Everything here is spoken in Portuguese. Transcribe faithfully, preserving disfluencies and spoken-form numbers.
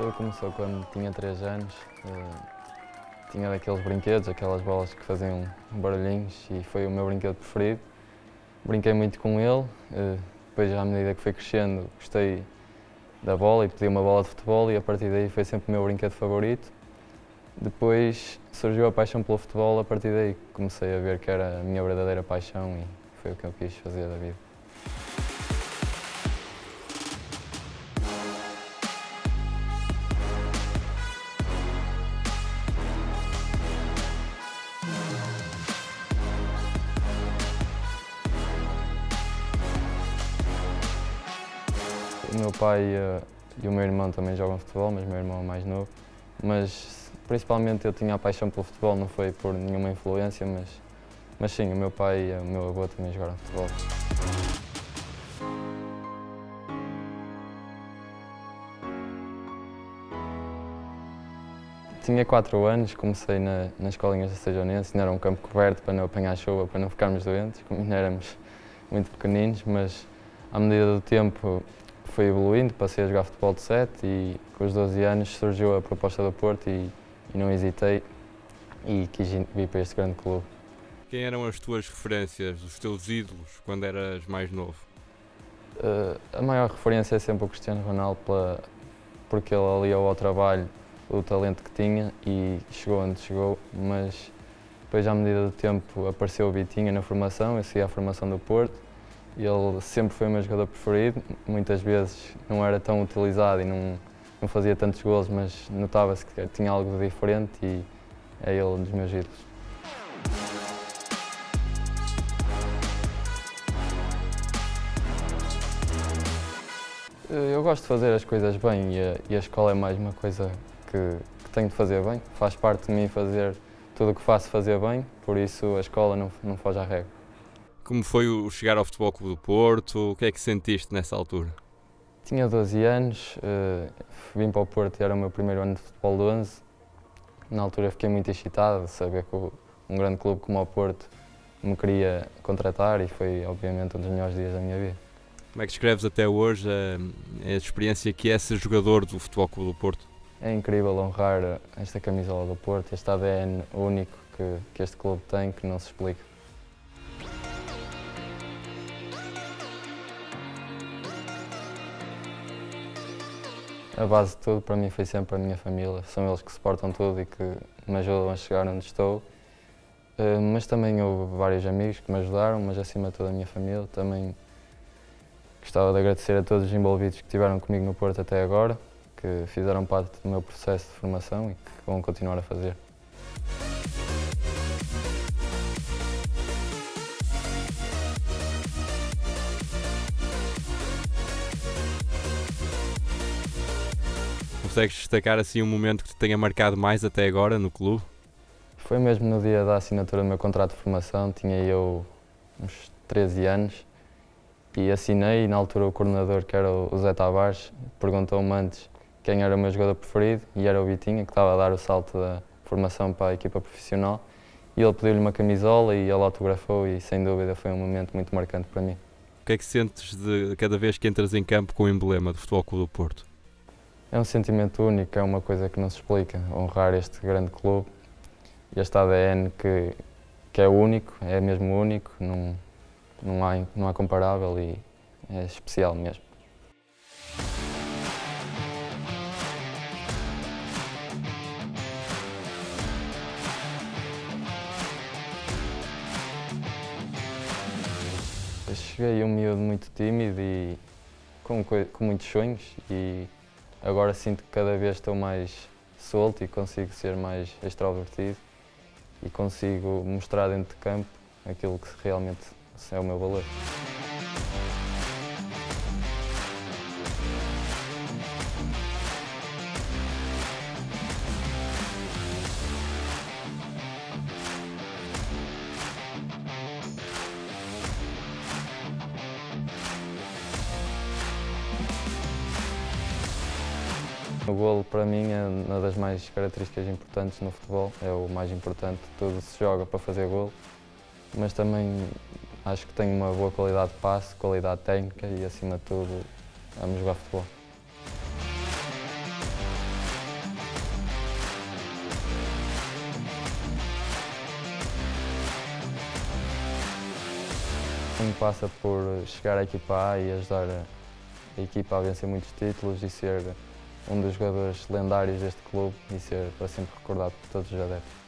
Tudo começou quando tinha três anos. Tinha daqueles brinquedos, aquelas bolas que faziam barulhinhos e foi o meu brinquedo preferido. Brinquei muito com ele, depois à medida que fui crescendo gostei da bola e pedi uma bola de futebol e a partir daí foi sempre o meu brinquedo favorito. Depois surgiu a paixão pelo futebol, a partir daí comecei a ver que era a minha verdadeira paixão e foi o que eu quis fazer da vida. O meu pai e o meu irmão também jogam futebol, mas o meu irmão é mais novo. Mas principalmente eu tinha a paixão pelo futebol, não foi por nenhuma influência, mas, mas sim, o meu pai e o meu avô também jogaram futebol. Tinha quatro anos, comecei na, na escolinha da Sejonense, ainda era um campo coberto para não apanhar chuva, para não ficarmos doentes, como ainda éramos muito pequeninos, mas à medida do tempo fui evoluindo, passei a jogar futebol de sete e com os doze anos surgiu a proposta do Porto e, e não hesitei e quis vir para este grande clube. Quem eram as tuas referências, os teus ídolos, quando eras mais novo? Uh, a maior referência é sempre o Cristiano Ronaldo, pela, porque ele aliou ao trabalho o talento que tinha e chegou onde chegou, mas depois à medida do tempo apareceu o Vitinha na formação, eu segui a formação do Porto. Ele sempre foi o meu jogador preferido, muitas vezes não era tão utilizado e não, não fazia tantos golos, mas notava-se que tinha algo de diferente e é ele um dos meus ídolos. Eu gosto de fazer as coisas bem e a, e a escola é mais uma coisa que, que tenho de fazer bem. Faz parte de mim fazer tudo o que faço fazer bem, por isso a escola não, não foge à regra. Como foi o chegar ao Futebol Clube do Porto? O que é que sentiste nessa altura? Tinha doze anos, vim para o Porto e era o meu primeiro ano de futebol de onze. Na altura fiquei muito excitado de saber que um grande clube como o Porto me queria contratar e foi obviamente um dos melhores dias da minha vida. Como é que descreves até hoje a, a experiência que é ser jogador do Futebol Clube do Porto? É incrível honrar esta camisola do Porto, este A D N único que, que este clube tem que não se explica. A base de tudo para mim foi sempre a minha família, são eles que suportam tudo e que me ajudam a chegar onde estou. Mas também houve vários amigos que me ajudaram, mas acima de tudo a minha família. Também gostava de agradecer a todos os envolvidos que estiveram comigo no Porto até agora, que fizeram parte do meu processo de formação e que vão continuar a fazer. Consegues destacar assim um momento que te tenha marcado mais até agora no clube? Foi mesmo no dia da assinatura do meu contrato de formação, tinha eu uns treze anos e assinei e na altura o coordenador, que era o Zé Tavares, perguntou-me antes quem era o meu jogador preferido e era o Vitinha, que estava a dar o salto da formação para a equipa profissional e ele pediu-lhe uma camisola e ele autografou e sem dúvida foi um momento muito marcante para mim. O que é que sentes de cada vez que entras em campo com o emblema do Futebol Clube do Porto? É um sentimento único, é uma coisa que não se explica, honrar este grande clube, este A D N que, que é único, é mesmo único, não, não, há, não há comparável e é especial mesmo. Eu cheguei um miúdo muito tímido e com, com muitos sonhos e agora sinto que cada vez estou mais solto e consigo ser mais extrovertido e consigo mostrar dentro de campo aquilo que realmente é o meu valor. O golo, para mim, é uma das mais características importantes no futebol, é o mais importante. Tudo se joga para fazer golo, mas também acho que tenho uma boa qualidade de passe, qualidade técnica e, acima de tudo, amo jogar futebol. máximo passa por chegar à equipa A e ajudar a, a equipa a vencer muitos títulos e ser um dos jogadores lendários deste clube e ser para sempre recordado por todos os adeptos.